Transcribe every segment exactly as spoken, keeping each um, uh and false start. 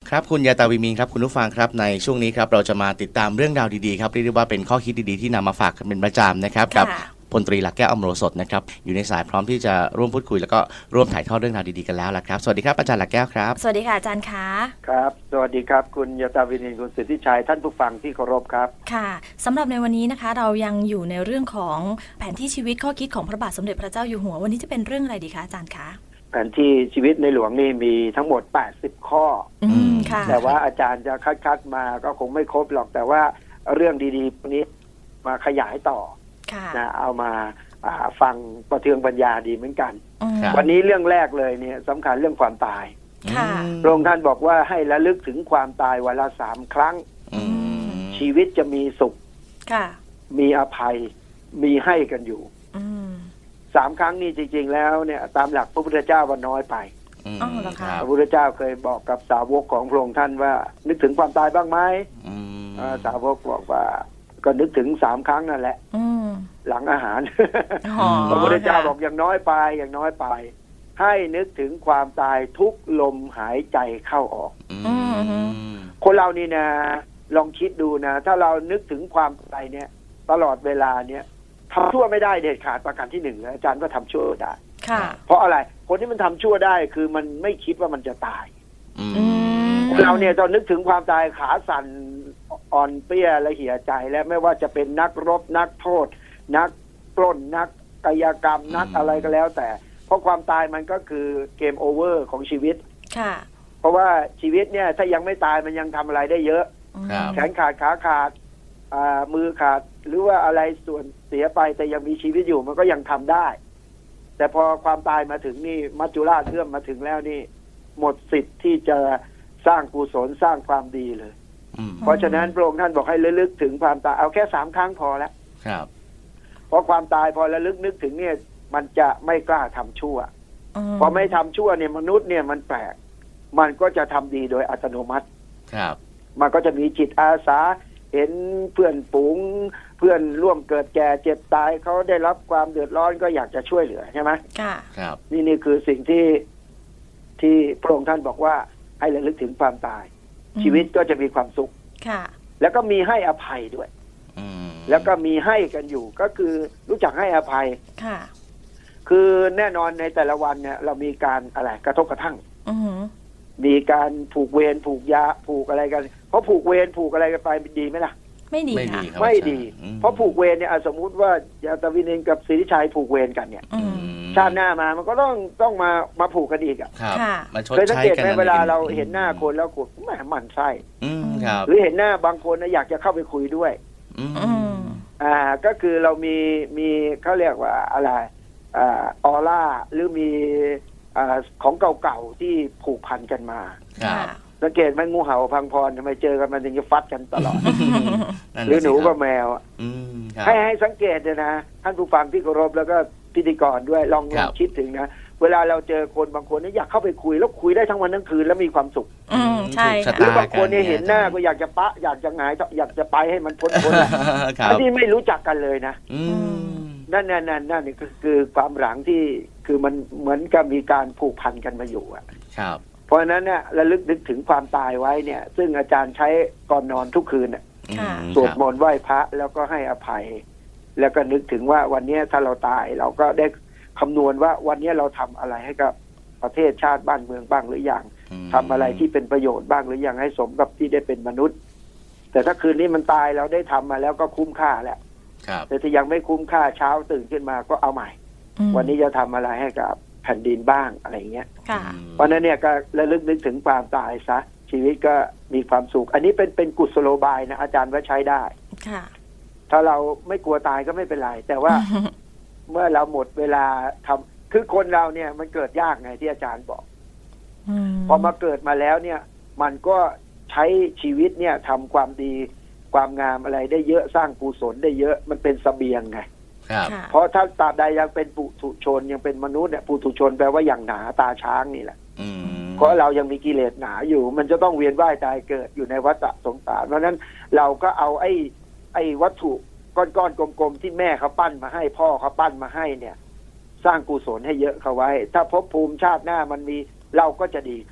ครับคุณยาตาวิมีครับคุณผู้ฟังครับในช่วงนี้ครับเราจะมาติดตามเรื่องราวดีๆครับเรียกได้ว่าเป็นข้อคิดดีๆที่นำมาฝากกันเป็นประจำนะครับกับพลตรีหลักแก้วอมโรสดนะครับอยู่ในสายพร้อมที่จะร่วมพูดคุยแล้วก็ร่วมถ่ายทอดเรื่องราวดีๆกันแล้วละครับสวัสดีครับอาจารย์หลักแก้วครับสวัสดีค่ะอาจารย์คะครับสวัสดีครับคุณยาตาวินีคุณสิทธิชัยท่านผู้ฟังที่เคารพครับค่ะสำหรับในวันนี้นะคะเรายังอยู่ในเรื่องของแผนที่ชีวิตข้อคิดของพระบาทสมเด็จพระเจ้าอยู่หัววันนี้จะเป็นเรื่องอะไรดีคะอาจารย์คะแผนที่ชีวิตในหลวงนี่มีทั้งหมดแปดสิบข้ออืมค่ะแต่ว่าอาจารย์จะคัดๆมาก็คงไม่ครบหรอกแต่ว่าเรื่องดีๆพวกนี้มาขยายต่อนะเอามาฟังประเทืองปัญญาดีเหมือนกันวันนี้เรื่องแรกเลยเนี่ยสำคัญเรื่องความตายพระองค์ท่านบอกว่าให้ระลึกถึงความตายวันละสามครั้งชีวิตจะมีสุขมีอภัยมีให้กันอยู่สามครั้งนี้จริงๆแล้วเนี่ยตามหลักพระพุทธเจ้าว่าน้อยไปพระพุทธเจ้าเคยบอกกับสาวกของพระองค์ท่านว่านึกถึงความตายบ้างไหมสาวกบอกว่าก็นึกถึงสามครั้งนั่นแหละหลังอาหารพระพุทธเจ้าบอกอย่างน้อยไปอย่างน้อยไปให้นึกถึงความตายทุกลมหายใจเข้าออกคนเรานี่นะลองคิดดูนะถ้าเรานึกถึงความตายเนี่ยตลอดเวลาเนี่ยทำชั่วไม่ได้เด็ดขาดประการที่หนึ่งอาจารย์ก็ทำชั่วได้เพราะอะไรคนที่มันทำชั่วได้คือมันไม่คิดว่ามันจะตายเราเนี่ยตอนนึกถึงความตายขาสั่นอ่อนเปี้ยและเหี่ยใจและไม่ว่าจะเป็นนักรบนักโทษนักปล้นนักกายกรรมนักอะไรก็แล้วแต่เพราะความตายมันก็คือเกมโอเวอร์ของชีวิตเพราะว่าชีวิตเนี่ยถ้ายังไม่ตายมันยังทำอะไรได้เยอะแขนขาดขาขาดมือขาดหรือว่าอะไรส่วนเสียไปแต่ยังมีชีวิตอยู่มันก็ยังทำได้แต่พอความตายมาถึงนี่มัจจุราชเอื้อมมาถึงแล้วนี่หมดสิทธิ์ที่จะสร้างกุศลสร้างความดีเลยเพราะฉะนั้นพระองค์ท่านบอกให้ระลึกถึงความตายเอาแค่สามครั้งพอแล้วครับเพราะความตายพอระลึกนึกถึงเนี่ยมันจะไม่กล้าทำชั่วพอไม่ทำชั่วเนี่ยมนุษย์เนี่ยมันแปลกมันก็จะทำดีโดยอัตโนมัติครับมันก็จะมีจิตอาสาเห็นเพื่อนฝูงเพื่อนร่วมเกิดแก่เจ็บตายเขาได้รับความเดือดร้อนก็อยากจะช่วยเหลือใช่ไหมครับนี่นี่คือสิ่งที่ที่พระองค์ท่านบอกว่าให้ระลึกถึงความตายชีวิตก็จะมีความสุขแล้วก็มีให้อภัยด้วยแล้วก็มีให้กันอยู่ก็คือรู้จักให้อภัยคือแน่นอนในแต่ละวันเนี่ยเรามีการอะไรกระทบกระทั่งมีการผูกเวรผูกยาผูกอะไรกันเพราะผูกเวรผูกอะไรกันไปดีไหมล่ะไม่ดีค่ะไม่ดีเพราะผูกเวรเนี่ยสมมุติว่ายาตาวินินกับศรีชัยผูกเวรกันเนี่ยชาติหน้ามามันก็ต้องต้องมามาผูกกันอีกอ่ะเคยสังเกตไหมเวลาเราเห็นหน้าคนแล้วกดแหมหมั่นไส้หรือเห็นหน้าบางคนนะอยากจะเข้าไปคุยด้วยอ่าก็คือเรามีมีเขาเรียกว่าอะไรอ่าออร่าหรือมีอ่าของเก่าๆที่ผูกพันกันมาสังเกตไหมงูเห่าพังพรทำไมเจอกันมันถึงจะฟัดกันตลอดหรือหนูกับแมวให้ให้สังเกตเลยนะท่านผู้ฟังที่เคารพแล้วก็พิธีกรด้วยลองลองคิดถึงนะเวลาเราเจอคนบางคนนี่อยากเข้าไปคุยแล้วคุยได้ทั้งวันทั้งคืนแล้วมีความสุขใช่หรือบางคนเนี่ยเห็นหน้าก็อยากจะปะอยากจะหงายอยากจะไปให้มันพ้นพ้นอันนี้ไม่รู้จักกันเลยนะนั่นนั่นนั่นนั่นนี่คือความหลังที่คือมันเหมือนกับมีการผูกพันกันมาอยู่อ่ะเพราะฉะนั้นเนี่ยระลึกนึกถึงความตายไว้เนี่ยซึ่งอาจารย์ใช้ก่อนนอนทุกคืนเนี่ยสวดมนต์ไหว้พระแล้วก็ให้อภัยแล้วก็นึกถึงว่าวันนี้ถ้าเราตายเราก็ได้คำนวณว่าวันนี้เราทำอะไรให้กับประเทศชาติบ้านเมืองบ้างหรือยังทำอะไรที่เป็นประโยชน์บ้างหรือยังให้สมกับที่ได้เป็นมนุษย์แต่ถ้าคืนนี้มันตายเราได้ทำมาแล้วก็คุ้มค่าแล้วแต่ถ้ายังไม่คุ้มค่าเช้าตื่นขึ้นมาก็เอาใหม่วันนี้จะทำอะไรให้กับแผ่นดินบ้างอะไรเงี้ยเพราะนั้นเนี่ยก็ระลึกนึกถึงความตายซะชีวิตก็มีความสุขอันนี้เป็นเป็นกุศโลบายนะอาจารย์ว่าใช้ได้ถ้าเราไม่กลัวตายก็ไม่เป็นไรแต่ว่า เมื่อเราหมดเวลาทำคือคนเราเนี่ยมันเกิดยากไงที่อาจารย์บอกพอมาเกิดมาแล้วเนี่ยมันก็ใช้ชีวิตเนี่ยทำความดีความงามอะไรได้เยอะสร้างกุศลได้เยอะมันเป็นเสบียงไงเพราะถ้าตราบใดยังเป็นปุถุชนยังเป็นมนุษย์เนี่ยปุถุชนแปลว่าอย่างหนาตาช้างนี่แหละเพราะเรายังมีกิเลสหนาอยู่มันจะต้องเวียนว่ายตายเกิดอยู่ในวัฏสงสารเพราะนั้นเราก็เอาไอ้ไอ้วัตถุก้อนๆกลมๆที่แม่เขาปั้นมาให้พ่อเขาปั้นมาให้เนี่ย สร้างกุศลให้เยอะเข้าไว้ถ้าภพภูมิชาติหน้ามันมีเราก็จะดีขึ้น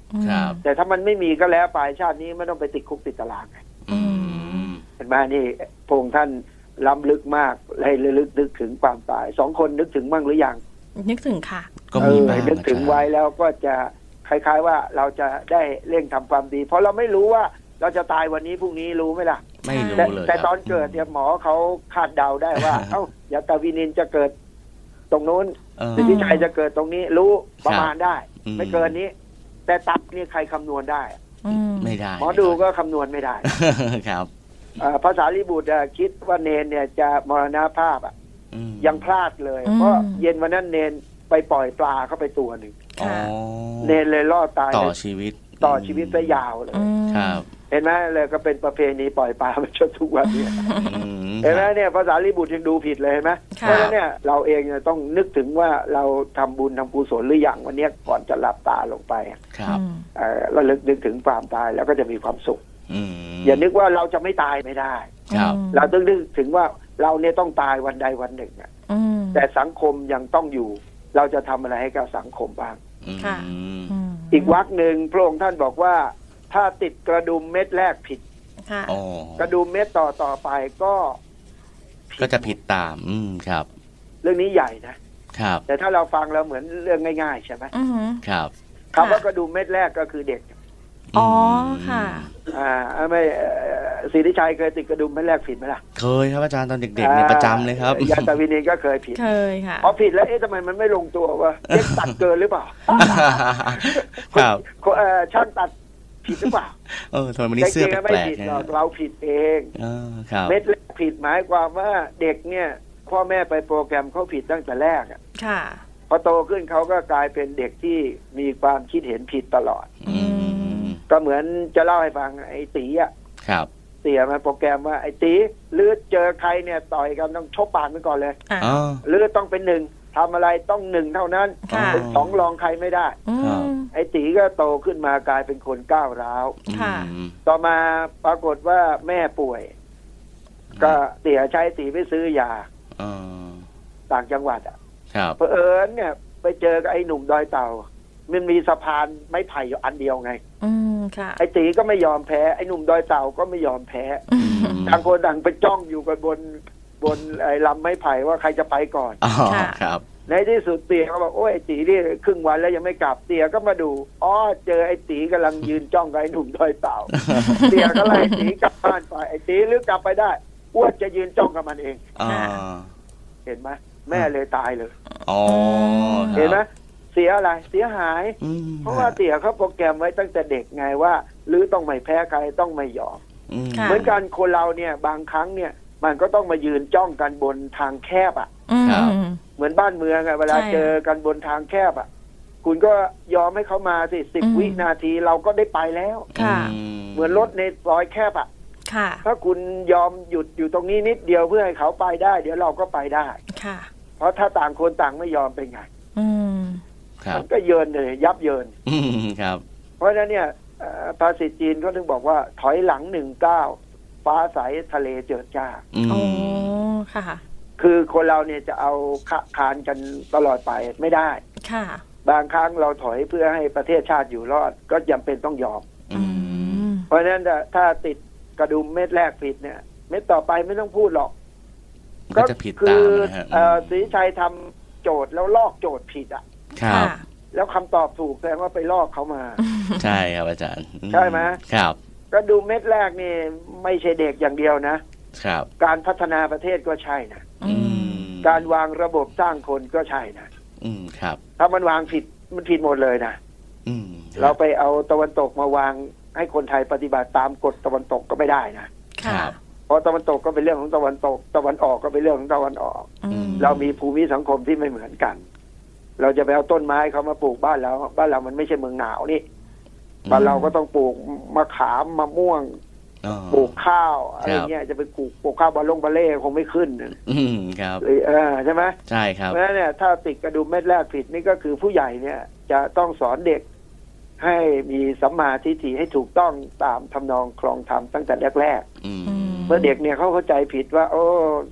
ครับแต่ถ้ามันไม่มีก็แล้วไปชาตินี้ไม่ต้องไปติดคุกติดตารางไงเห็นไหมนี่พระองค์ท่านล้ำลึกมากให้ระลึกนึกถึงความตายสองคนนึกถึงบ้างหรือยังนึกถึงค่ะก็มีบ้างนึกถึงไว้แล้วก็จะคล้ายๆว่าเราจะได้เร่งทำความดีเพราะเราไม่รู้ว่าเราจะตายวันนี้พรุ่งนี้รู้ไหมล่ะไม่รู้เลยแต่ตอนเกิดเนี่ยหมอเขาคาดเดาได้ว่า เอ้ายาตาวินินจะเกิดตรงนู้นสิทธิชัยจะเกิดตรงนี้รู้ประมาณได้ไม่เกินนี้แต่ตับนี่ใครคำนวณได้ไม่ได้หมอดูก็คำนวณไม่ได้ครับภาษาลิบุตรคิดว่าเนนเนี่ยจะมรณภาพอ่ะยังพลาดเลยเพราะเย็นวันนั้นเนนไปปล่อยปลาเข้าไปตัวหนึ่งเนนเลยรอดตายต่อชีวิตต่อชีวิตไปยาวเลยครับเห็นไหมเลยก็เป็นประเพณีปล่อยปลามาจนทุกวันนี้เห็นไหมเนี่ยภาษาลิบุตรยังดูผิดเลยเห็นไหมเพราะฉะนั้นเนี่ยเราเองเนี่ยต้องนึกถึงว่าเราทำบุญทำกุศลหรือยังวันนี้ก่อนจะหลับตาลงไปครับเราลึกนึกถึงความตายแล้วก็จะมีความสุขอย่านึกว่าเราจะไม่ตายไม่ได้เราต้องนึกถึงว่าเราเนี่ยต้องตายวันใดวันหนึ่งอ่ะแต่สังคมยังต้องอยู่เราจะทำอะไรให้กับสังคมบ้างอีกวรรคหนึ่งพระองค์ท่านบอกว่าถ้าติดกระดุมเม็ดแรกผิดกระดุมเม็ดต่อต่อไปก็ก็จะผิดตามอืมครับเรื่องนี้ใหญ่นะครับแต่ถ้าเราฟังเราเหมือนเรื่องง่ายๆใช่ไหมครับคำว่ากระดุมเม็ดแรกก็คือเด็กอ๋อค่ะอ่าไม่ศิริชัยเคยติดกระดุมเม็ดแรกผิดไหมล่ะเคยครับอาจารย์ตอนเด็กๆเนี่ยประจำเลยครับยาตาวินีก็เคยผิดเคยค่ะพอผิดแล้วเอ๊ะทำไมมันไม่ลงตัววะเด็กตัดเกินหรือเปล่าครับช่างตัดผิดหรือเปล่าเออทำไมมันนี่เสื้อแปลกๆเราผิดเองเม็ดแรกผิดหมายความว่าเด็กเนี่ยพ่อแม่ไปโปรแกรมเขาผิดตั้งแต่แรกอ่ะค่ะพอโตขึ้นเขาก็กลายเป็นเด็กที่มีความคิดเห็นผิดตลอดก็เหมือนจะเล่าให้ฟังไอ้ตีอ่ะครับเตี่ยมาโปรแกรมว่าไอ้ตีหรือเจอใครเนี่ยต่อยกันต้องชกปากมันก่อนเลยหรือต้องเป็นหนึ่งทำอะไรต้องหนึ่งเท่านั้นเป็นสองรองใครไม่ได้ไอ้ตีก็โตขึ้นมากลายเป็นคนก้าวร้าวต่อมาปรากฏว่าแม่ป่วยก็เตี่ยใช้ตีไปซื้อยาต่างจังหวัดอ่ะเผอิญเนี่ยไปเจอกับไอ้หนุ่มดอยเต่ามันมีสะพานไม้ไผ่อยู่อันเดียวไงไอ้ตีก็ไม่ยอมแพ้ไอ้หนุ่มดอยเต่าก็ไม่ยอมแพ้ต่างคนต่างไปจ้องอยู่กันบนบนไอ้ลำไม้ไผ่ว่าใครจะไปก่อนครับในที่สุดเตี่ยเขาบอกโอ้ยไอ้ตีนี่ครึ่งวันแล้วยังไม่กลับเตี่ยก็มาดูอ๋อเจอไอ้ตีกำลังยืนจ้องกับไอ้หนุ่มดอยเต่าเตี่ยก็ไล่ตีกลับบ้านไปไอ้ตีหรือกลับไปได้อ้วนจะยืนจ้องกับมันเองเห็นไหมแม่เลยตายเลยเห็นไหมเสียอะไรเสียหายเพราะว่าเตี่ยเขาโปรแกรมไว้ตั้งแต่เด็กไงว่าหรือต้องไม่แพ้ใครต้องไม่ยอมเหมือนกันคนเราเนี่ยบางครั้งเนี่ยมันก็ต้องมายืนจ้องกันบนทางแคบอ่ะเหมือนบ้านเมืองอะเวลาเจอกันบนทางแคบอ่ะคุณก็ยอมให้เขามาสิสิบวินาทีเราก็ได้ไปแล้วเหมือนรถในซอยแคบอ่ะถ้าคุณยอมหยุดอยู่ตรงนี้นิดเดียวเพื่อให้เขาไปได้เดี๋ยวเราก็ไปได้เพราะถ้าต่างคนต่างไม่ยอมเป็นไงมันก็เยินเลยยับเยินครับเพราะฉะนั้นเนี่ยภาษาจีนเขาถึงบอกว่าถอยหลังหนึ่งก้าวฟ้าใสทะเลเจิดจ้าอ๋อค่ะคือคนเราเนี่ยจะเอาคานกันตลอดไปไม่ได้ค่ะบางครั้งเราถอยเพื่อให้ประเทศชาติอยู่รอดก็จำเป็นต้องยอมเพราะฉะนั้นถ้าติดกระดุมเม็ดแรกผิดเนี่ยเม็ดต่อไปไม่ต้องพูดหรอกก็จะผิดตามนะฮะศรีชัยทำโจทย์แล้วลอกโจทย์ผิดอ่ะครับแล้วคำตอบถูกแสดงว่าไปลอกเขามาใช่ครับอาจารย์ใช่ไหมครับกระดุมเม็ดแรกนี่ไม่ใช่เด็กอย่างเดียวนะครับการพัฒนาประเทศก็ใช่นะการวางระบบสร้างคนก็ใช่นะอืมครับถ้ามันวางผิดมันผิดหมดเลยนะอืมเราไปเอาตะวันตกมาวางให้คนไทยปฏิบัติตามกฎตะวันตกก็ไม่ได้นะครับเพราะตะวันตกก็เป็นเรื่องของตะวันตกตะวันออกก็เป็นเรื่องของตะวันออกเรามีภูมิสังคมที่ไม่เหมือนกันเราจะไปเอาต้นไม้เขามาปลูกบ้านเราบ้านเรามันไม่ใช่เมืองหนาวนี่บ้านเราก็ต้องปลูกมะขามมะม่วงปลูกข้าวอะไรเงี้ยจะไปปลูกปลูกข้าวบาลงบาเล่คงไม่ขึ้นอืมครับเออใช่ไหมใช่ครับเพราะฉะนั้นเนี่ยถ้าติดกระดุมเม็ดแรกผิดนี่ก็คือผู้ใหญ่เนี่ยจะต้องสอนเด็กให้มีสัมมาทิฏฐิให้ถูกต้องตามทำนองครองธรรมตั้งแต่แรกๆเมื่อเด็กเนี่ยเขาเข้าใจผิดว่าโอ้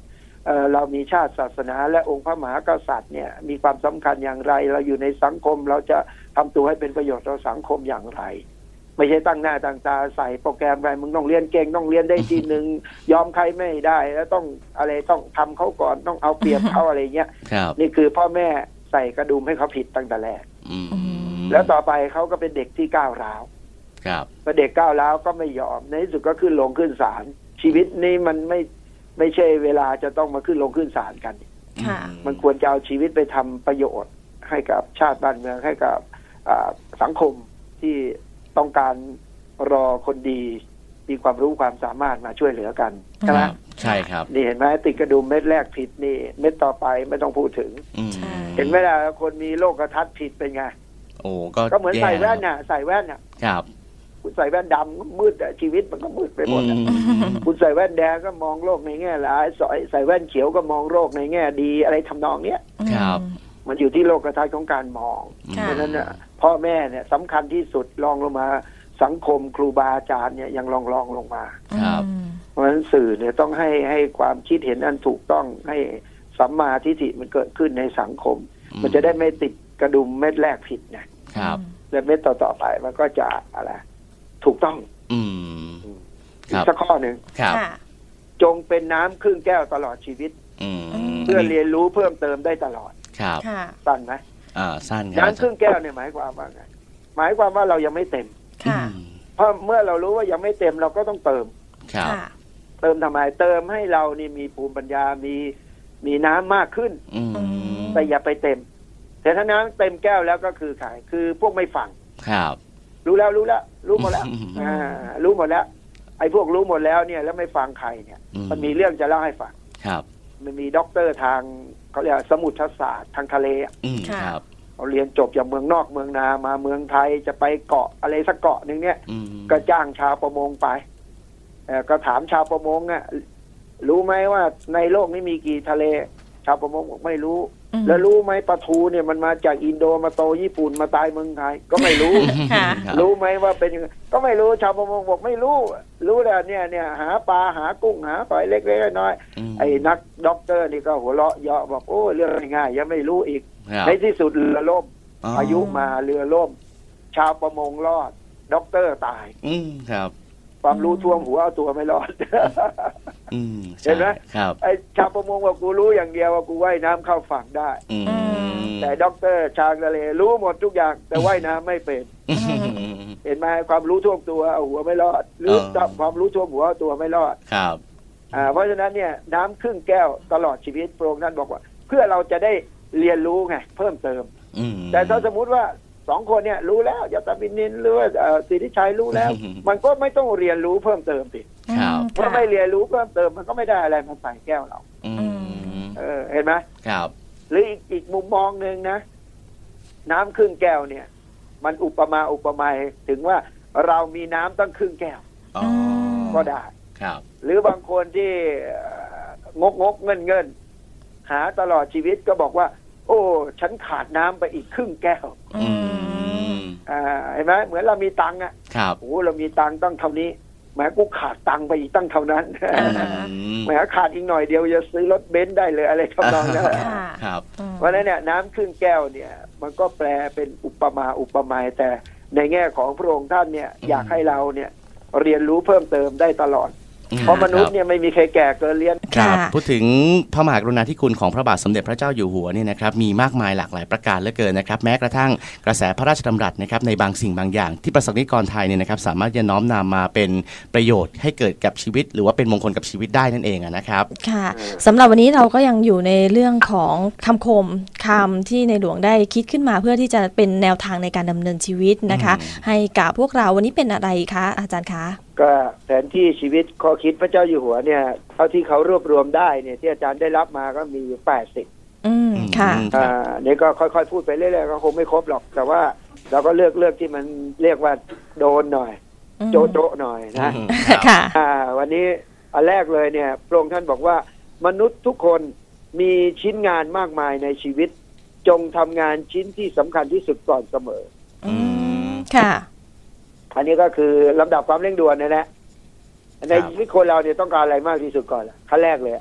เอ่อเรามีชาติศาสนาและองค์พระมหากษัตริย์เนี่ยมีความสำคัญอย่างไรเราอยู่ในสังคมเราจะทำตัวให้เป็นประโยชน์ต่อสังคมอย่างไรไม่ใช่ตั้งหน้าตั้งตาใส่โปรแกรมไปมึงต้องเรียนเก่งต้องเรียนได้ทีหนึ่งยอมใครไม่ได้แล้วต้องอะไรต้องทำเขาก่อนต้องเอาเปรียบเขาอะไรเงี้ยนี่คือพ่อแม่ใส่กระดุมให้เขาผิดตั้งแต่แรกแล้วต่อไปเขาก็เป็นเด็กที่ก้าวร้าวพอเด็กก้าวร้าวก็ไม่ยอมในที่สุดก็ขึ้นลงขึ้นศาลชีวิตนี้มันไม่ไม่ใช่เวลาจะต้องมาขึ้นลงขึ้นศาลกันมันควรจะเอาชีวิตไปทำประโยชน์ให้กับชาติบ้านเมืองให้กับสังคมที่ต้องการรอคนดีมีความรู้ความสามารถมาช่วยเหลือกันใช่ไหมใช่ครับนี่เห็นไหมติดกระดุมเม็ดแรกผิดนี่เม็ดต่อไปไม่ต้องพูดถึงเห็นไหมล่ะคนมีโลกทัศน์ผิดเป็นไงโอ้ก็ก็เหมือนใส่แว่นน่ะใส่แว่นน่ะครับคุณใส่แว่นดำมืดชีวิตมันก็มืดไปหมดคุณใส่แว่นแดงก็มองโลกในแง่ร้ายใส่แว่นเขียวก็มองโลกในแง่ดีอะไรทำนองเนี้ยครับมันอยู่ที่โลกทัศน์ของการมองเพราะฉะนั้นน่ะพ่อแม่เนี่ยสำคัญที่สุดรองลงมาสังคมครูบาอาจารย์เนี่ยยังรองรองลงมาครับเพราะฉะนั้นสื่อเนี่ยต้องให้ให้ความคิดเห็นอันถูกต้องให้สัมมาทิฏฐิมันเกิดขึ้นในสังคมมันจะได้ไม่ติดกระดุมเม็ดแรกผิดนะครับและเม็ดต่อๆไปมันก็จะอะไรถูกต้องอืมอีกสักข้อหนึ่งครับจงเป็นน้ำครึ่งแก้วตลอดชีวิตเพื่อเรียนรู้เพิ่มเติมได้ตลอดครับสั้นไหมอ่าสั้นครับน้ำครึ่งแก้วเนี่ยหมายความว่าไงหมายความว่าเรายังไม่เต็มเพราะเมื่อเรารู้ว่ายังไม่เต็มเราก็ต้องเติมเติมทำไมเติมให้เรานี่มีภูมิปัญญามีมีน้ำมากขึ้นแต่อย่าไปเต็มแต่ถ้าน้ำเต็มแก้วแล้วก็คือขายคือพวกไม่ฟังครับรู้แล้วรู้แล้วรู้หมดแล้วอ่ารู้หมดแล้วไอ้พวกรู้หมดแล้วเนี่ยแล้วไม่ฟังใครเนี่ยมันมีเรื่องจะเล่าให้ฟังครับมันมีด็อกเตอร์ทางเขาเรียกสมุทรศาสตร์ทางทะเลครับเขาเรียนจบจากเมืองนอกเมืองนามาเมืองไทยจะไปเกาะอะไรสักเกาะหนึ่งเนี่ยก็จ้างชาวประมงไปก็ถามชาวประมงอ่ะรู้ไหมว่าในโลกนี้มีกี่ทะเลชาวประมงบอกไม่รู้แล้วรู้ไหมปลาทูเนี่ยมันมาจากอินโดมาโตญี่ปุ่นมาตายเมืองไทยก็ไม่รู้รู้ไหมว่าเป็นยังไงก็ไม่รู้ชาวประมงบอกไม่รู้รู้แล้วเนี่ยเนี่ยหาปลาหากุ้งหาปลาเล็กๆน้อยๆไอ้นักด็อกเตอร์นี่ก็หัวเราะเยาะบอกโอ้เรื่องง่ายๆยังไม่รู้อีกในที่สุดเรือล่มพายุมาเรือล่มชาวประมงรอดด็อกเตอร์ตายอืมครับความรู้ท่วมหัวเอาตัวไม่รอดเห็นไหมไอ้ชาวประมงว่ากูรู้อย่างเดียวว่ากูว่ายน้ำเข้าฝั่งได้แต่ด็อกเตอร์ชาวทะเลรู้หมดทุกอย่างแต่ว่ายน้ำไม่เป็นเห็นไหมความรู้ท่วมตัวเอาหัวไม่รอดหรือความรู้ท่วมหัวเอาตัวไม่รอดครับอ่าเพราะฉะนั้นเนี่ยน้ำครึ่งแก้วตลอดชีวิตพระองค์ท่านบอกว่าเพื่อเราจะได้เรียนรู้ไงเพิ่มเติมแต่ถ้าสมมุติว่าสองคนเนี่ยรู้แล้วยาตาบินินหรือว่าสิทธิชัยรู้แล้วมันก็ไม่ต้องเรียนรู้เพิ่มเติมสิเพราะไม่เรียนรู้เพิ่มเติมมันก็ไม่ได้อะไรมาใส่แก้วเราเออเห็นไหมครับหรืออีกอีกมุมมองหนึ่งนะน้ำครึ่งแก้วเนี่ยมันอุปมาอุปไมยถึงว่าเรามีน้ำตั้งครึ่งแก้วก็ได้ครับหรือบางคนที่งกงกเงินเงินหาตลอดชีวิตก็บอกว่าโอ้ฉันขาดน้ำไปอีกครึ่งแก้วอ่าเห็นไหมเหมือนเรามีตังค์อ่ะโอ้เรามีตังค์ตั้งเท่านี้แหมกูขาดตังค์ไปอีกตั้งเท่านั้นแหมขาดอีกหน่อยเดียวจะซื้อรถเบนซ์ได้เลยอะไรทำนองนั้นครับเพราะฉะนั้นเนี่ยน้ำครึ่งแก้วเนี่ยมันก็แปลเป็นอุปมาอุปไมยแต่ในแง่ของพระองค์ท่านเนี่ยอยากให้เราเนี่ยเรียนรู้เพิ่มเติมได้ตลอดเพราะมนุษย์เนี่ยไม่มีใครแก่เกินเรียนครับพูดถึงพระมหากรุณาธิคุณของพระบาทสมเด็จพระเจ้าอยู่หัวเนี่ยนะครับมีมากมายหลากหลายประการเหลือเกินนะครับแม้กระทั่งกระแสพระราชดำรัสนะครับในบางสิ่งบางอย่างที่ประสบนิกรไทยเนี่ยนะครับสามารถจะน้อมนำมาเป็นประโยชน์ให้เกิดกับชีวิตหรือว่าเป็นมงคลกับชีวิตได้นั่นเองนะครับค่ะสำหรับวันนี้เราก็ยังอยู่ในเรื่องของคำคมคำที่ในหลวงได้คิดขึ้นมาเพื่อที่จะเป็นแนวทางในการดำเนินชีวิตนะคะให้กับพวกเราวันนี้เป็นอะไรคะอาจารย์คะก็แผนที่ชีวิตข้อคิดพระเจ้าอยู่หัวเนี่ยเท่าที่เขารวบรวมได้เนี่ยที่อาจารย์ได้รับมาก็มีอยู่แปดสิบอืมค่ะอ่านี่ก็ค่อยๆพูดไปเรื่อยๆก็คงไม่ครบหรอกแต่ว่าเราก็เลือกเลือกที่มันเรียกว่าโดนหน่อยโจโจหน่อยนะค่ะอ่าวันนี้อันแรกเลยเนี่ยพระองค์ท่านบอกว่ามนุษย์ทุกคนมีชิ้นงานมากมายในชีวิตจงทำงานชิ้นที่สำคัญที่สุดก่อนเสมออืมค่ะอันนี้ก็คือลำดับความเร่งด่วนนะนะในชีวิตคนเราเนี่ยต้องการอะไรมากที่สุดก่อนล่ะขั้นแรกเลย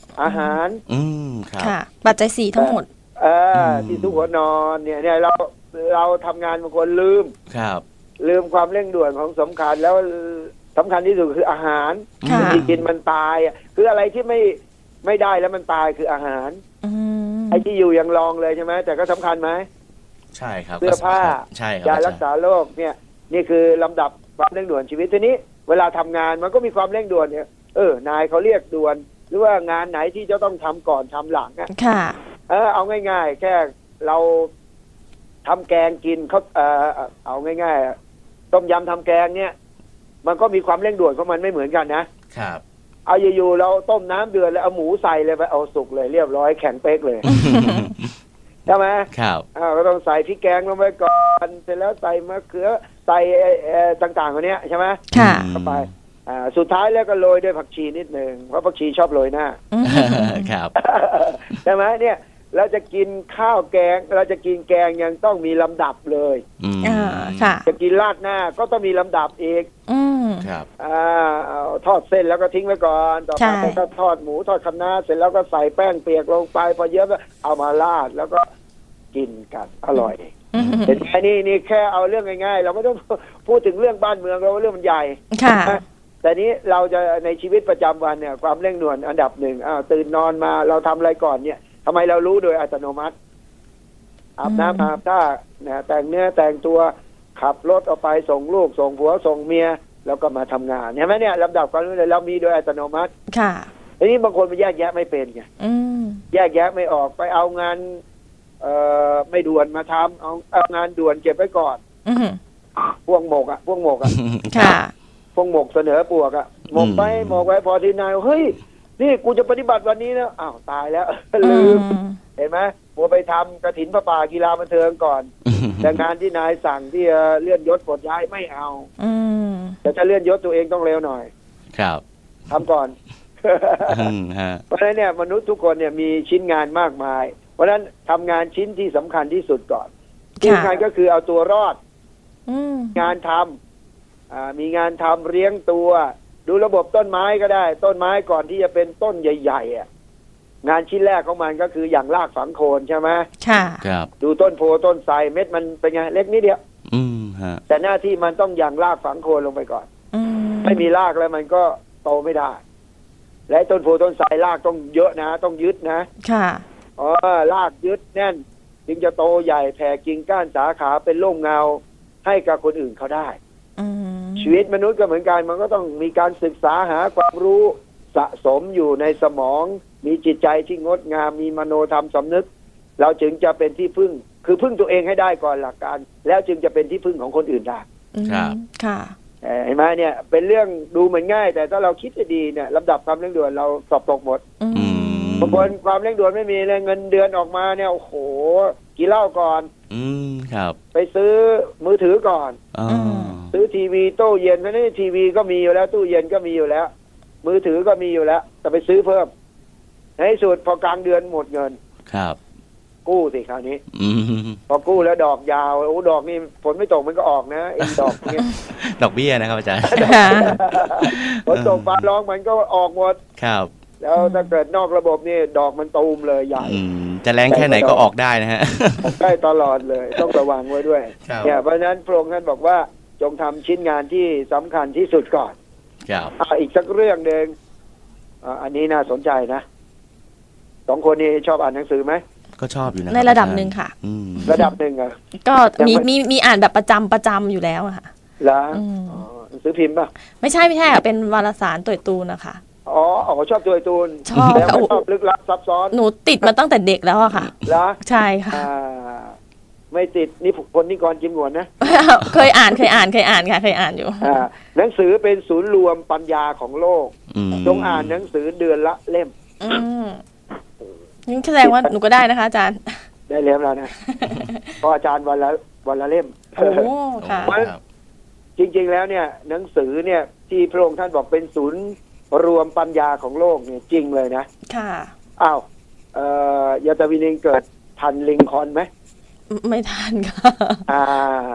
อาหารอืมครับค่ะปัจจัยสี่ทั้งหมดเออที่ทุกหัวนอนเนี่ยเนี่ยเราเราทำงานบางคนลืมครับลืมความเร่งด่วนของสำคัญแล้วสำคัญที่สุดคืออาหารที่กินมันตายคืออะไรที่ไม่ไม่ได้แล้วมันตายคืออาหารไอ้ที่อยู่ยังรองเลยใช่ไหมแต่ก็สำคัญไหมใช่ครับเสื้อผ้าใช่ครับยารักษาโรคเนี่ยนี่คือลำดับความเร่งด่วนชีวิตทีนี้เวลาทำงานมันก็มีความเร่งด่วนเนี่ยเออนายเขาเรียกด่วนหรือว่างานไหนที่จะต้องทำก่อนทำหลังอ่ะค่ะเออเอาง่ายๆแค่เราทำแกงกินเขาเออเอาง่ายๆต้มยำทำแกงเนี่ยมันก็มีความเร่งด่วนของมันไม่เหมือนกันนะครับเอาอยู่ๆเราต้มน้ำเดือดแล้วเอาหมูใส่เลยไปเอาสุกเลยเรียบร้อยแข็งเป๊กเลยใช่ไหมครับอ่าก็ต้องใส่พริกแกงลงไปก่อนเสร็จแล้วใส่มะเขือใส่ต่างๆคนนี้ใช่ไหมค่ะเข้าไปอ่าสุดท้ายแล้วก็โรยด้วยผักชีนิดหนึ่งเพราะผักชีชอบโรยหน้าครับใช่ไหมเนี่ยเราจะกินข้าวแกงเราจะกินแกงยังต้องมีลำดับเลยอ่าค่ะจะกินราดหน้าก็ต้องมีลำดับอีกอืมครับอ่าทอดเส้นแล้วก็ทิ้งไว้ก่อนต่อไปก็ทอดหมูทอดคะน้าเสร็จแล้วก็ใส่แป้งเปียกลงไปพอเยอะก็เอามาราดแล้วก็กินกันอร่อยเห็นไหมนี่นี่แค่เอาเรื่องง่ายๆเราไม่ต้องพูดถึงเรื่องบ้านเมืองเราเรื่องมันใหญ่ค่ะแต่นี้เราจะในชีวิตประจำวันเนี่ยความเร่งด่วนอันดับหนึ่งอ้าวตื่นนอนมาเราทำอะไรก่อนเนี่ยทำไมเรารู้โดยอัตโนมัติอาบน้ำอาบท่านะแต่งเนื้อแต่งตัวขับรถออกไปส่งลูกส่งผัวส่งเมียแล้วก็มาทำงานเห็นไหมเนี่ยลำดับความรู้เลยเรามีโดยอัตโนมัติค่ะทีนี้บางคนมันแยกแยะไม่เป็นไงแยกแยะไม่ออกไปเอางานเอ่อไม่ด่วนมาทำเอาเอางานด่วนเก็บไว้ก่อนพวงหมกอ่ะพวงหมกอ่ะค่ะพวงหมกเสนอปวกอ่ะหมกไปหมกไว้พอทีนายเฮ้ยนี่กูจะปฏิบัติวันนี้นะอ้าวตายแล้วลืมเห็นไหมมัวไปทำกฐินพระป่ากีฬาบันเทิงก่อนแต่งานที่นายสั่งที่เลื่อนยศปลดย้ายไม่เอาแต่ถ้าเลื่อนยศตัวเองต้องเร็วหน่อยครับทำก่อนเพราะฉะนั้นเนี่ยมนุษย์ทุกคนเนี่ยมีชิ้นงานมากมายเพราะฉะนั้นทำงานชิ้นที่สำคัญที่สุดก่อนที่สำคัญก็คือเอาตัวรอดงานทำมีงานทำเลี้ยงตัวดูระบบต้นไม้ก็ได้ต้นไม้ก่อนที่จะเป็นต้นใหญ่ๆอ่ะงานชิ้นแรกของมันก็คืออย่างรากฝังโคนใช่ไหมค่ะครับดูต้นโพต้นไทรเม็ดมันเป็นไงเล็กนิดเดียวอืมฮะแต่หน้าที่มันต้องอย่างรากฝังโคนลงไปก่อนไม่มีรากแล้วมันก็โตไม่ได้และต้นโพต้นไทรรากต้องเยอะนะต้องยึดนะค่ะอ๋อรากยึดแน่นจึงจะโตใหญ่แผ่กิ่งก้านสาขาเป็นร่มเงาให้กับคนอื่นเขาได้ชีวิตมนุษย์ก็เหมือนกันมันก็ต้องมีการศึกษาหาความรู้สะสมอยู่ในสมองมีจิตใจที่งดงามมีมโนธรรมสำนึกเราจึงจะเป็นที่พึ่งคือพึ่งตัวเองให้ได้ก่อนหลักการแล้วจึงจะเป็นที่พึ่งของคนอื่นได้ครับค่ะเห็นไหมเนี่ยเป็นเรื่องดูเหมือนง่ายแต่ถ้าเราคิดจะดีเนี่ยลำดับความเร่งด่วนเราสอบตกหมดบางคนความเร่งด่วนไม่มีเลยเงินเดือนออกมาเนี่ยโอ้โหกินเหล้าก่อนอืมครับไปซื้อมือถือก่อนอ๋อซื้อทีวีตู้เย็นเพราะนี่ทีวีก็มีอยู่แล้วตู้เย็นก็มีอยู่แล้วมือถือก็มีอยู่แล้วแต่ไปซื้อเพิ่มในที่สุดพอกลางเดือนหมดเงินครับกู้สิคราวนี้พอกู้แล้วดอกยาวโอ้ดอกนี่ฝนไม่ตกมันก็ออกนะไอ้ดอกเนี้ยดอกเบี้ยนะครับอาจารย์ฝนตกฟ้าร้องมันก็ออกหมดครับแล้วถ้าเกิดนอกระบบนี่ดอกมันตูมเลยใหญ่จะแรงแค่ไหนก็ออกได้นะฮะได้ตลอดเลยต้องระวังไว้ด้วยเนี่ยเพราะฉะนั้นพระองค์ท่านบอกว่าจงทำชิ้นงานที่สำคัญที่สุดก่อนครับอีกสักเรื่องหนึ่งอันนี้น่าสนใจนะสองคนนี้ชอบอ่านหนังสือไหมก็ชอบอยู่นะในระดับหนึ่งค่ะระดับหนึ่งอ่ะก็มีมีมีอ่านแบบประจำประจำอยู่แล้วค่ะแล้วหนังสือพิมพ์ป่ะไม่ใช่ไม่ใช่เป็นวารสารตัวตูนนะคะอ๋ออ๋อชอบตัวตูนชอบชอบลึกลับซับซ้อนหนูติดมาตั้งแต่เด็กแล้วอะค่ะแล้วใช่ค่ะไม่ติดนี่คนนิกรจิ้มหวนนะเคยอ่านเคยอ่านเคยอ่านค่ะเคยอ่านอยู่หนังสือเป็นศูนย์รวมปัญญาของโลกจงอ่านหนังสือเดือนละเล่มนี่แสดงว่าหนูก็ได้นะคะอาจารย์ได้เล่มแล้วนะเพราะอาจารย์วันละวันละเล่มโอ้ค่ะจริงๆแล้วเนี่ยหนังสือเนี่ยที่พระองค์ท่านบอกเป็นศูนย์รวมปัญญาของโลกเนี่ยจริงเลยนะค่ะอ้าวเอ่อยาตาวินิงเกิดทันลิงคอนไหมไม่ทันค่ะอ่า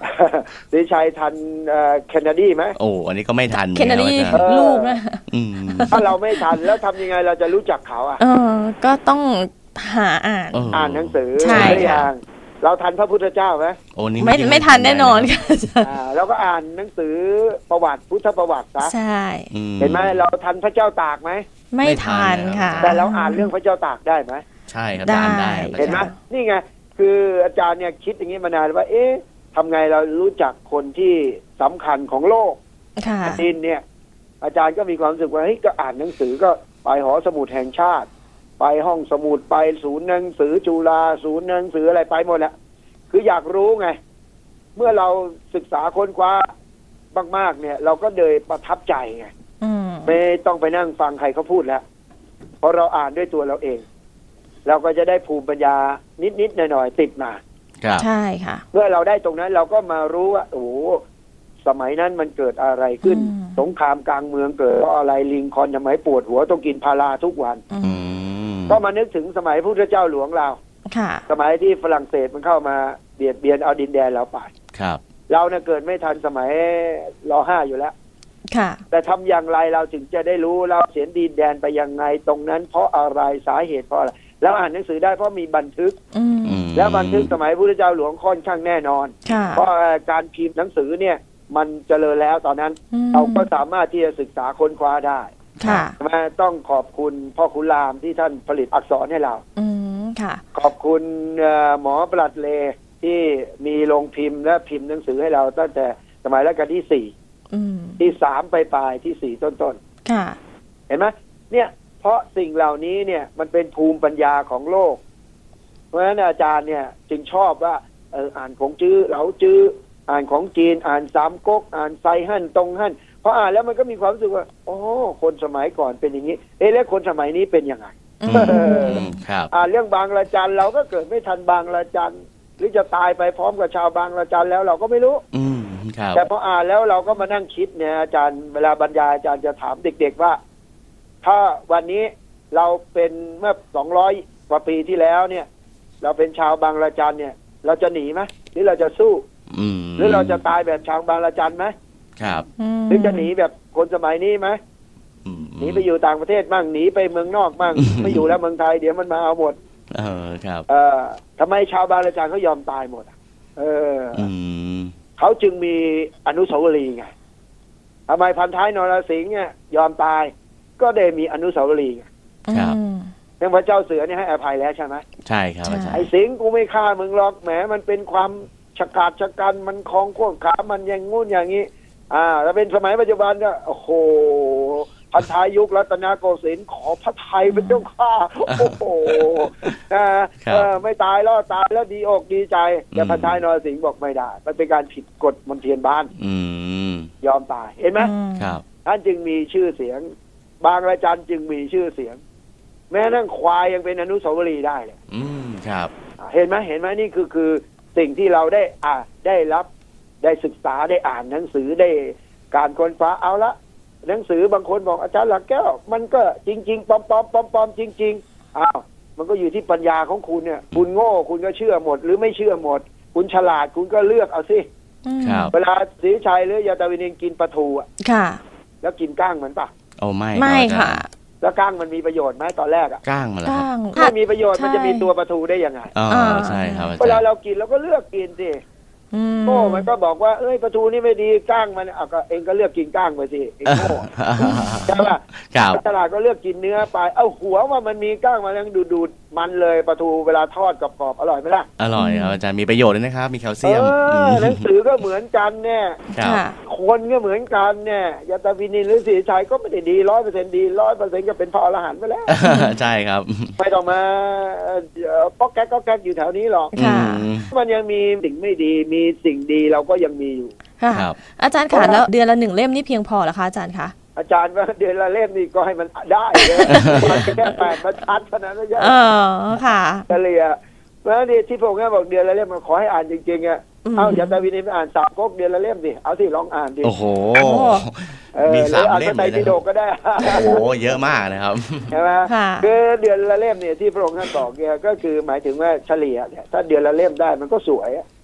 ศรีชัยทันเคนเนดีไหมโอ้อันนี้ก็ไม่ทันเคนเนดีลูกนะถ้าเราไม่ทันแล้วทำยังไงเราจะรู้จักเขาอ่ะเออก็ต้องหาอ่านอ่านหนังสือใช่ค่ะเราทันพระพุทธเจ้าไหมโอ้นี่ไม่ไม่ทันแน่นอนค่ะเราก็อ่านหนังสือประวัติพุทธประวัติซะใช่เห็นไหมเราทันพระเจ้าตากไหมไม่ทันค่ะแต่เราอ่านเรื่องพระเจ้าตากได้ไหมใช่ครับอ่านได้เห็นไหมนี่ไงคืออาจารย์เนี่ยคิดอย่างนี้มานานว่าเอ๊ะทำไงเรารู้จักคนที่สำคัญของโลกดินเนี่ยอาจารย์ก็มีความรู้สึกว่าเฮ้ยก็อ่านหนังสือก็ไปหอสมุดแห่งชาติไปห้องสมุดไปศูนย์หนังสือจุฬาศูนย์หนังสืออะไรไปหมดแล้วคืออยากรู้ไงเมื่อเราศึกษาค้นคว้ามากๆเนี่ยเราก็เลยประทับใจไงไม่ต้องไปนั่งฟังใครเขาพูดแล้วเพราะเราอ่านด้วยตัวเราเองเราก็จะได้ภูมิปัญญานิดๆหน่อยๆติดมาใช่ค่ะเมื่อเราได้ตรงนั้นเราก็มารู้ว่าโอ้สมัยนั้นมันเกิดอะไรขึ้นสงครามกลางเมืองเกิดเพราะอะไรลิงคอล์นทำไมปวดหัวต้องกินพาราทุกวันก็มานึกถึงสมัยพระพุทธเจ้าหลวงเราสมัยที่ฝรั่งเศสมันเข้ามาเบียดเบียนเอาดินแดนเราไปเราเนี่ยเกิดไม่ทันสมัยร.ห้าอยู่แล้วแต่ทำอย่างไรเราถึงจะได้รู้เราเสียดินแดนไปยังไงตรงนั้นเพราะอะไรสาเหตุเพราะอะไรแล้วอ่านหนังสือได้เพราะมีบันทึกแล้วบันทึกสมัยพระพุทธเจ้าหลวงค่อนข้างแน่นอนเพราะการพิมพ์หนังสือเนี่ยมันเจริญแล้วตอนนั้นเราก็สามารถที่จะศึกษาค้นคว้าได้มาต้องขอบคุณพ่อขุนรามที่ท่านผลิตอักษรให้เราขอบคุณหมอปลัดเลที่มีโรงพิมพ์และพิมพ์หนังสือให้เราตั้งแต่สมัยรัชกาลที่สี่ที่สามไปปลายที่สี่ต้นๆเห็นไหมเนี่ยเพราะสิ่งเหล่านี้เนี่ยมันเป็นภูมิปัญญาของโลกเพราะฉะนั้นอาจารย์เนี่ยจึงชอบว่าเอออ่านของจื้อเหลาจื้ออ่านของจีนอ่านสามก๊กอ่านไซฮั่นตรงฮั่นพออ่านแล้วมันก็มีความรู้สึกว่าโอ้คนสมัยก่อนเป็นอย่างนี้เอ๊ะแล้วคนสมัยนี้เป็นยังไงครับอ่านเรื่องบางระจันเราก็เกิดไม่ทันบางระจันหรือจะตายไปพร้อมกับชาวบางระจันแล้วเราก็ไม่รู้แต่พออ่านแล้วเราก็มานั่งคิดเนี่ยอาจารย์เวลาบรรยายอาจารย์จะถามเด็กๆว่าถ้าวันนี้เราเป็นเมื่อสองร้อยกว่าปีที่แล้วเนี่ยเราเป็นชาวบางระจันเนี่ยเราจะหนีไหมหรือเราจะสู้หรือเราจะตายแบบชาวบางระจันไหมครับหรือจะหนีแบบคนสมัยนี้ไหมหนีไปอยู่ต่างประเทศบ้างหนีไปเมืองนอกบ้าง ไม่อยู่แล้วเมืองไทยเดี๋ยวมันมาเอาหมดเออครับเออทำไมชาวบางระจันเขายอมตายหมดเออเขาจึงมีอนุสาวรีย์ไงทำไมพันท้ายนรสิงห์เนี่ยยอมตายก็ได้มีอนุสาวรีย์ครับเรื่องพระเจ้าเสือนี่ให้อภัยแล้วใช่ไหมใช่ครับอาจารย์ไอ้สิงห์กูไม่ฆ่ามึงหรอกแหมมันเป็นความฉกาจฉกันมันคลองข้วงขามันอย่างงู้นอย่างนี้อ่าแล้วเป็นสมัยปัจจุบันก็โอ้โหพันท้ายยุครัตนโกสินทร์ขอพระไทยเป็นเจ้าข้าโอ้โหนะเออไม่ตายแล้วตายแล้วดีอกดีใจแต่พันท้ายนรสิงห์บอกไม่ได้มันเป็นการผิดกฎมนเทียนบ้านยอมตายเห็นไหมครับท่านจึงมีชื่อเสียงบางระจันจึงมีชื่อเสียงแม้นั่งควายยังเป็นอนุสาวรีย์ได้เลยอืมครับเห็นไหมเห็นไหมนี่คือคือสิ่งที่เราได้อ่าได้รับได้ศึกษาได้อ่านหนังสือได้การค้นคว้าเอาละหนังสือบางคนบอกอาจารย์หลักแก้วมันก็จริงๆปลอมๆปลอมๆจริงๆอ้าวมันก็อยู่ที่ปัญญาของคุณเนี่ยคุณโง่คุณก็เชื่อหมดหรือไม่เชื่อหมดคุณฉลาดคุณก็เลือกเอาสิเวลาศรีชัยหรือยาตาวินินกินปลาทูอ่ะค่ะแล้วกินก้างมันปะโอ้ไม่ไม่ค่ะแล้วก้างมันมีประโยชน์ไหมตอนแรกอ่ะก้างมันก้างถ้ามีประโยชน์มันจะมีตัวปลาทูได้ยังไงอ๋อใช่ครับเวลาเรากินเราก็เลือกกินสิโง่มันก็บอกว่าเอ้ยปลาทูนี่ไม่ดีก้างมันเอาก็เองก็เลือกกินก้างไปสิเองโง่ใช่ป่ะตลาดก็เลือกกินเนื้อไปเอาหัวว่ามันมีก้างมันยังดูดๆมันเลยปลาทูเวลาทอดกรอบๆอร่อยไหมล่ะอร่อยครับอาจารย์มีประโยชน์ด้วยนะครับมีแคลเซียมหนังสือก็เหมือนกันเนี่ยคนก็เหมือนกันเนี่ยยาตาวินินหรือศรีชัยก็ไม่ได้ดีร้อยเปอร์เซ็นต์ดีร้อยเปอร์เซ็นต์ก็เป็นพระอรหันต์ไปแล้วใช่ครับไม่ต้องมาป๊อกแก๊กก็แก๊กอยู่แถวนี้หรอกมันยังมีสิ่งไม่ดีมีสิ่งดีเราก็ยังมีอยู่ครับอาจารย์ค่ะแล้วเดือนละหนึ่งเล่มนี่เพียงพอเหรอคะอาจารย์คะอาจารย์ว่าเดือนละเล่มนี่ก็ให้มันได้เลยมันแค่แปดบรรทัดเท่านั้นนะจ๊ะเออค่ะเฉลี่ยเพราะนี่ที่ผมบอกเดือนละเล่มมันขอให้อ่านจริงๆอ่ะเอาอย่าตาวินินไปอ่านสามก๊กเดือนละเล่มดิเอาที่ลองอ่านดิโอ้โหมีสามเล่มเลยนะก็ได้โอ้โหเยอะมากนะครับใช่ไหมคือเดือนละเล่มเนี่ยที่พระองค์ท่านบอกเนี่ยก็คือหมายถึงว่าเฉลี่ยเนี่ยถ้าเดือนละเล่มได้มันก็สวย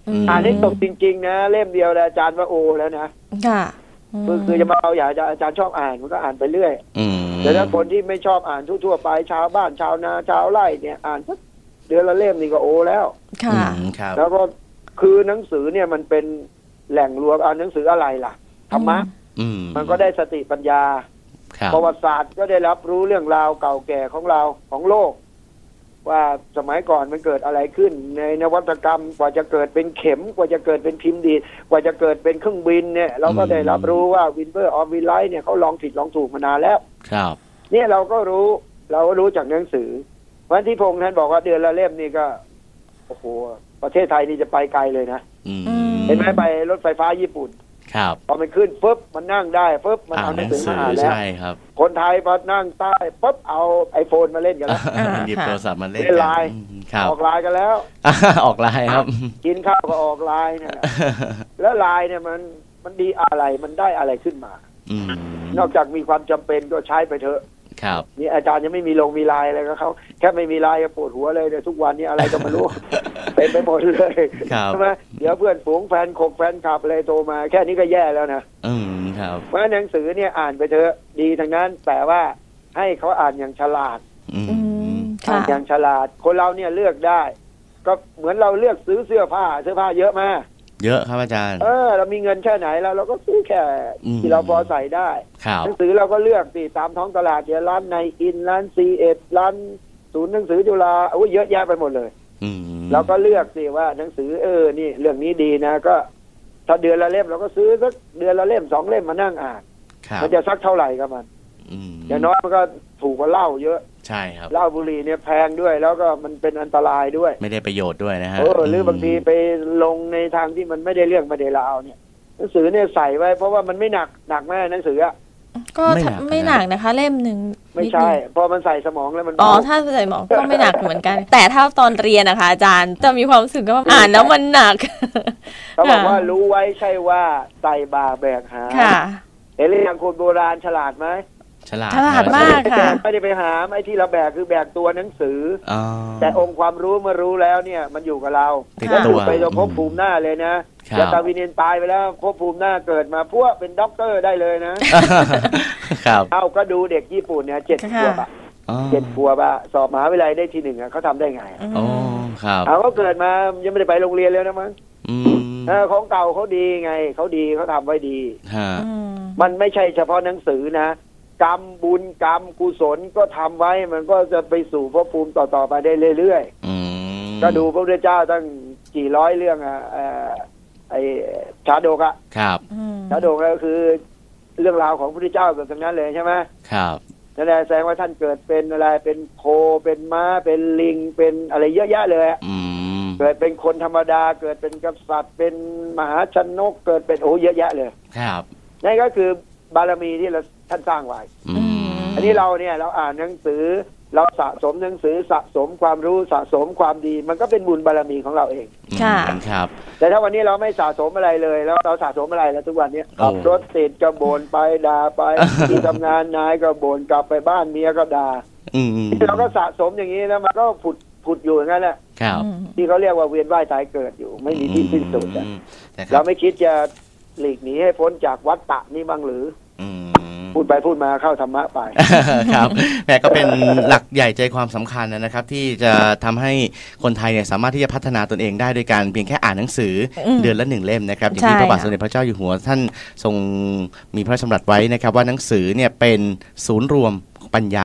อ่านให้ตกจริงๆนะเล่มเดียวอาจารย์ว่าโอแล้วนะค่ะคือคือจะมาเอาอยากจะอาจารย์ชอบอ่านมันก็อ่านไปเรื่อยแต่ถ้าคนที่ไม่ชอบอ่านทั่วๆไปชาวบ้านชาวนาชาวไร่เนี่ยอ่านสักเดือนละเล่มนี่ก็โอแล้วค่ะแล้วก็คือหนังสือเนี่ยมันเป็นแหล่งรวมเอาหนังสืออะไรล่ะธรรมะมันก็ได้สติปัญญาประวัติศาสตร์ก็ได้รับรู้เรื่องราวเก่าแก่ของเราของโลกว่าสมัยก่อนมันเกิดอะไรขึ้นในนวัตกรรมกว่าจะเกิดเป็นเข็มกว่าจะเกิดเป็นพิมพ์ดีดกว่าจะเกิดเป็นเครื่องบินเนี่ยเราก็ได้รับรู้ว่าวินเบอร์ออฟวินไลท์เนี่ยเขาลองผิดลองถูกมานานแล้วครับเนี่ยเราก็รู้เราก็รู้จากหนังสือวันที่พงษ์ท่านบอกว่าเดือนละเล่มนี่ก็โอ้โหประเทศไทยนี่จะไปไกลเลยนะเห็นไหมไปรถไฟฟ้าญี่ปุ่นครับพอมันขึ้นปุ๊บมันนั่งได้ปุ๊บมันเอาหนังสือมาอ่านแล้วใช่ครับคนไทยพอนั่งใต้ปุ๊บเอาไอโฟนมาเล่นกันแล้วหยิบโทรศัพท์มาเล่นไลน์ออกไลน์กันแล้วออกไลน์ครับกินข้าวก็ออกไลน์เนี่ยแล้วไลน์เนี่ยมันมันดีอะไรมันได้อะไรขึ้นมานอกจากมีความจำเป็นก็ใช้ไปเถอะครับนี่อาจารย์ยังไม่มีลงมีไลน์อะไรก็เขาแค่ไม่มีไลน์ก็ปวดหัวเลยเนี่ยทุกวันนี้อะไรก็ไม่รู้เป็นไปหมดเลยใช่ไหมเดี๋ยวเพื่อนฝูงแฟนคบแฟนคลับอะไรโทรมาแค่นี้ก็แย่แล้วนะอืมครับเพราะหนังสือเนี่ยอ่านไปเถอะดีทั้งนั้นแต่ว่าให้เขาอ่านอย่างฉลาดอ่านอย่างฉลาดคนเราเนี่ยเลือกได้ก็เหมือนเราเลือกซื้อเสื้อผ้าเสื้อผ้าเยอะมาเยอะครับอาจารย์เออเรามีเงินแค่ไหนแล้วเราก็ซื้อแค่ที่เราพอใส่ได้หนังสือเราก็เลือกสิตามท้องตลาดเนี่ยร้านในอินร้านซีเอ็ดร้านศูนย์หนังสือจุฬาโอ้ยเยอะแยะไปหมดเลยเราก็เลือกสิว่าหนังสือเออนี่เรื่องนี้ดีนะก็ถ้าเดือนละเล่มเราก็ซื้อสักเดือนละเล่มสองเล่มมานั่งอ่านมันจะสักเท่าไหร่ครับมันอย่างน้อยมันก็ถูกกว่าเหล้าเยอะใช่ครับเหล้าบุหรี่เนี่ยแพงด้วยแล้วก็มันเป็นอันตรายด้วยไม่ได้ประโยชน์ด้วยนะฮะเออหรือบางทีไปลงในทางที่มันไม่ได้เรื่องไม่ได้ราวเนี่ยหนังสือเนี่ยใส่ไว้เพราะว่ามันไม่หนักหนักแม่หนังสืออ่ะก็ไม่หนักนะคะเล่มหนึ่งไม่ใช่พอมันใส่สมองแล้วมันอ๋อถ้าใส่สมองก็ไม่หนักเหมือนกันแต่ถ้าตอนเรียนนะคะอาจารย์จะมีความรู้สึกว่าอ่านแล้วมันหนักเขาบอกว่ารู้ไว้ใช่ว่าใส่บาแบกหาเห็นเรื่องคนโบราณฉลาดไหมฉลาดฉลาดมากค่ะไม่ได้ไปหาไอ้ที่เราแบกคือแบกตัวหนังสือแต่องค์ความรู้เมื่อรู้แล้วเนี่ยมันอยู่กับเราแล้วอยู่ไปจนภพภูมิหน้าเลยนะยาตาวินินตายไปแล้วภพภูมิหน้าเกิดมาพวกเป็นด็อกเตอร์ได้เลยนะครับเอาก็ดูเด็กญี่ปุ่นเนี่ยเจ็ดขวบอะเจ็ดขวบอะสอบมหาวิทยาลัยได้ที่หนึ่งอะเขาทำได้ไงอ๋อครับเอาเขาเกิดมายังไม่ได้ไปโรงเรียนเลยนะมั้งเออของเก่าเขาดีไงเขาดีเขาทำไว้ดีมันไม่ใช่เฉพาะหนังสือนะกรรมบุญกรรมกุศลก็ทำไว้มันก็จะไปสู่ภพภูมิต่อๆไปได้เรื่อยๆก็ดูพระพุทธเจ้าตั้งกี่ร้อยเรื่องอ่ะไอ้ชาดกอ่ะครับชาดกก็คือเรื่องราวของพระพุทธเจ้าเกิดทั้งนั้นเลยใช่ไหมครับนั่นแหละแสดงว่าท่านเกิดเป็นอะไรเป็นโคเป็นม้าเป็นลิงเป็นอะไรเยอะแยะเลยเกิดเป็นคนธรรมดาเกิดเป็นกษัตริย์เป็นมหาชนกเกิดเป็นโอ้เยอะแยะเลยครับนั่นก็คือบารมีที่เราท่านสร้างไว้อันนี้เราเนี่ยเราอ่านหนังสือเราสะสมหนังสือสะสมความรู้สะสมความดีมันก็เป็นบุญบารมีของเราเองค่ะครับแต่ถ้าวันนี้เราไม่สะสมอะไรเลยแล้วเราสะสมอะไรแล้วทุกวันนี้ขับรถติดก็บ่นไปด่าไปที่ทำงานนายก็บ่นกลับไปบ้านเมียก็ด่าเราก็สะสมอย่างนี้แล้วมันก็ผุดผุดอยู่อย่างนั้นแหละที่เขาเรียกว่าเวียนว่ายตายเกิดอยู่ไม่มีที่สิ้นสุดเราไม่คิดจะหลีกหนีให้พ้นจากวัฏฏะนี้บ้างหรือพูดไปพูดมาเข้าธรรมะไปครับแม่ก็เป็นหลักใหญ่ใจความสำคัญนะครับที่จะทำให้คนไทยเนี่ยสามารถที่จะพัฒนาตนเองได้โดยการเพียงแค่อ่านหนังสือเดือนละหนึ่งเล่มนะครับอย่างที่พระบาทสมเด็จพระเจ้าอยู่หัวท่านทรงมีพระราชดำรัสไว้นะครับว่าหนังสือเนี่ยเป็นศูนย์รวมปัญญา